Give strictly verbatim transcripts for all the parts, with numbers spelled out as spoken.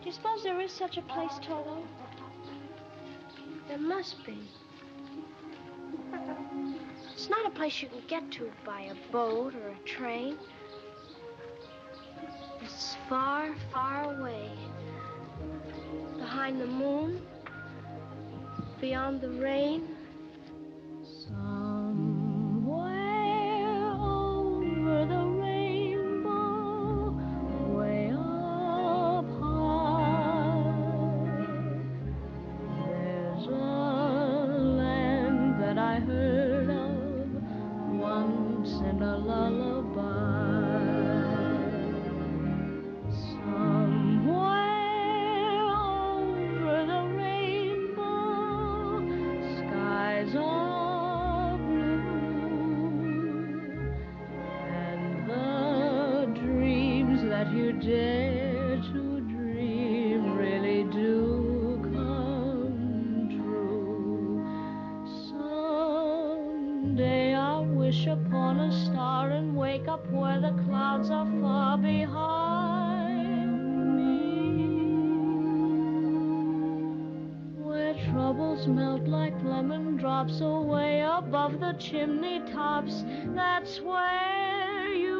you suppose there is such a place, Toto? There must be. It's not a place you can get to by a boat or a train. It's far, far away. Behind the moon, beyond the rain. Somewhere over the rainbow, way up high, there's a land that I heard of once in a lullaby. You dare to dream really do come true. Someday I'll wish upon a star and wake up where the clouds are far behind me, where troubles melt like lemon drops away above the chimney tops. That's where you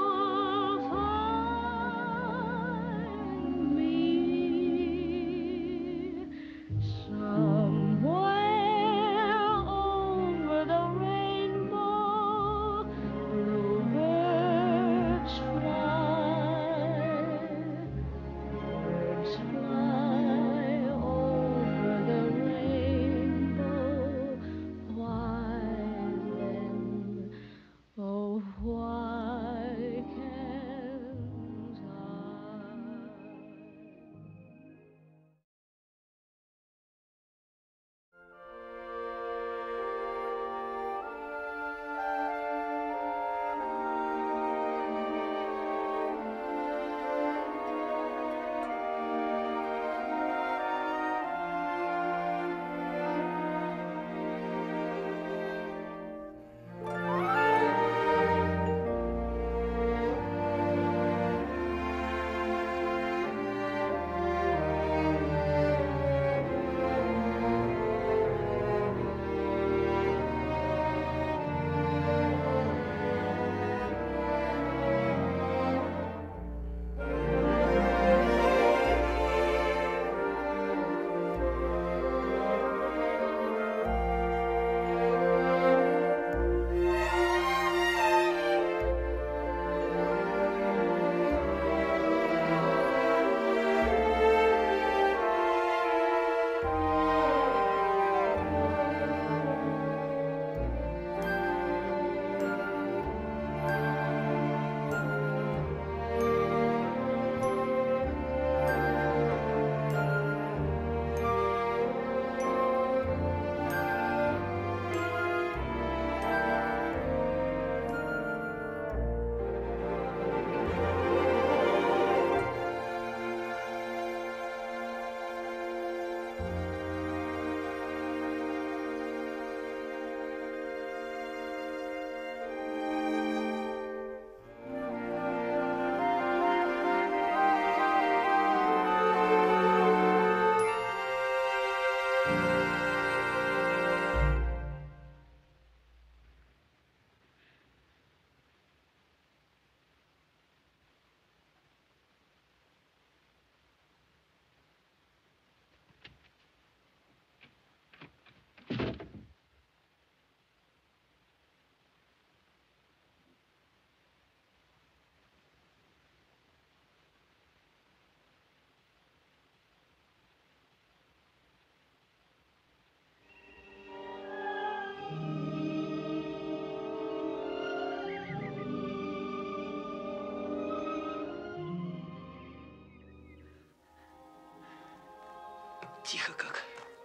Тихо как.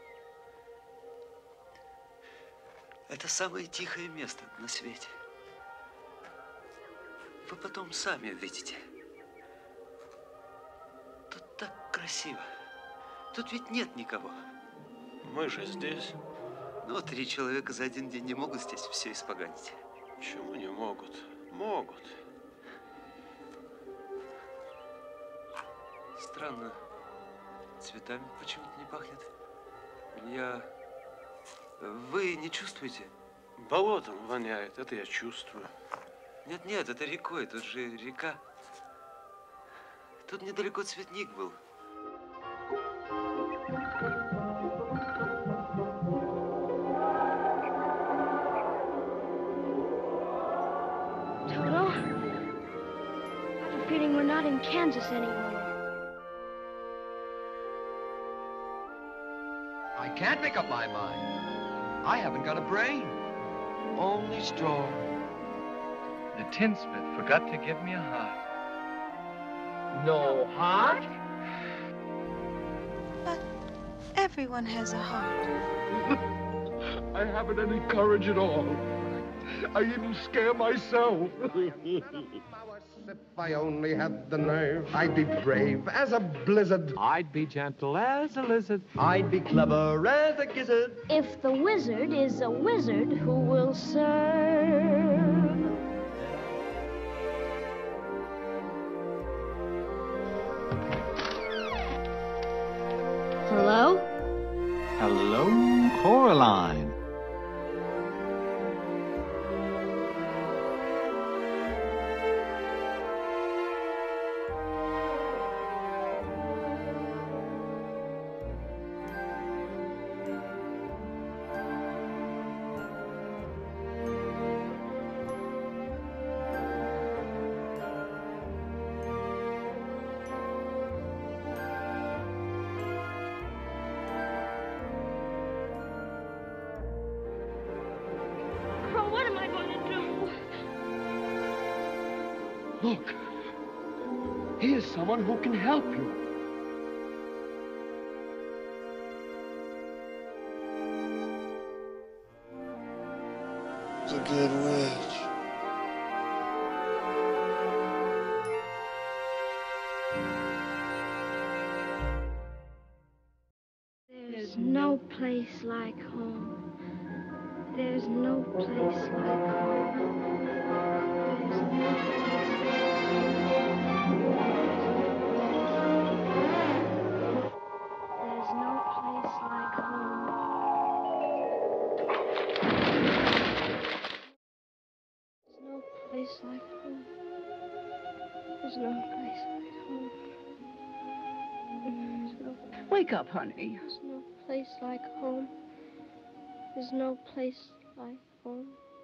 Это самое тихое место на свете. Вы потом сами увидите. Тут так красиво. Тут ведь нет никого. Мы же здесь. Ну, три человека за один день не могут здесь все испоганить. Почему не могут? Могут. Странно. Цветами почему-то не пахнет. Я... Вы не чувствуете? Болотом воняет, это я чувствую. Нет-нет, это рекой, тут же река. Тут недалеко цветник был. Toto, I have a feeling we're not in Kansas anymore. I can't make up my mind. I haven't got a brain. Only straw. The tinsmith forgot to give me a heart. No heart? But everyone has a heart. I haven't any courage at all. I even scare myself. If I only had the nerve, I'd be brave as a blizzard. I'd be gentle as a lizard. I'd be clever as a gizzard. If the wizard is a wizard who will serve. Hello? Hello, Coraline. What am I going to do? Look. Here's someone who can help you. It's a good witch. There's no place like home. There's no place like home. There's no There's no place like home. There's no place like home. There's no place like home. There's no, Wake up, honey. there's no place like home. There's no place like home.